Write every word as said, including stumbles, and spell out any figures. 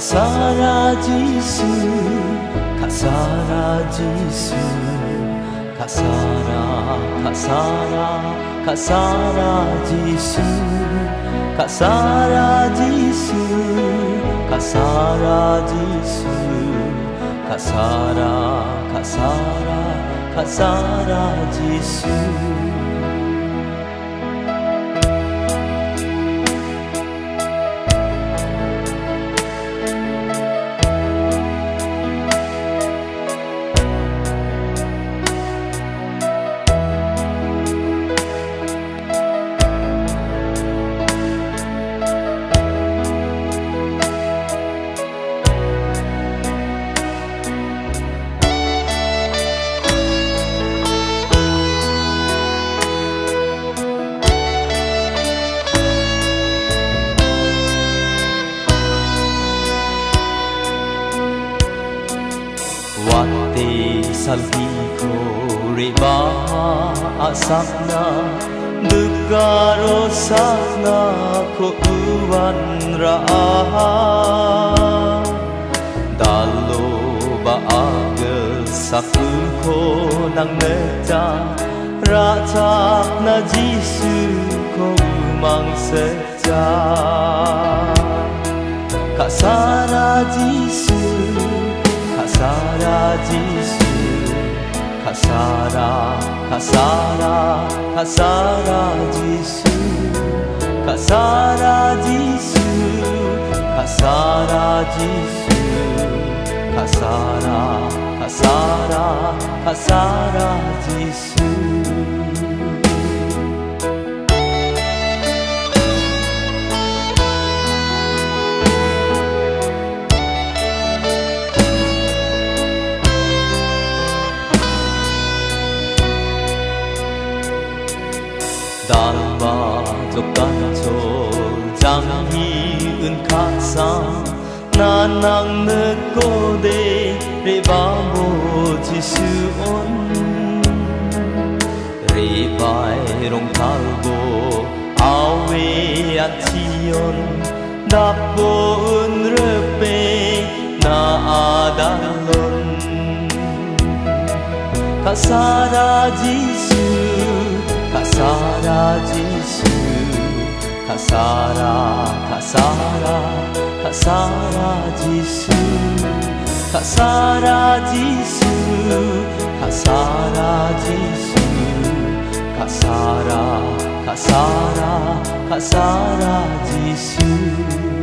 사라지수 가사라지수 가사라 가사라 가사라지수 가사라지수 가사라지수 가사라 가사라 가사라지수 Wate salhiko reba asakna Dugaro sakna ko uwan ra'a Dalo ba agel saku ko nang neja Ratak na Jisu ko umang seja Kasara Jisu Kasarajisu, kasara, kasara, kasarajisu, kasarajisu, kasarajisu, kasara, kasara, kasarajisu. Dalba jokkancho jangi un khasa nanang nekode reba mo jisuon rebai rong talbo awe antion dapbo un repe na adalon kasara jisu Kasarajisu, kasara, kasara, kasarajisu, kasarajisu, kasarajisu, kasara, kasara, kasarajisu.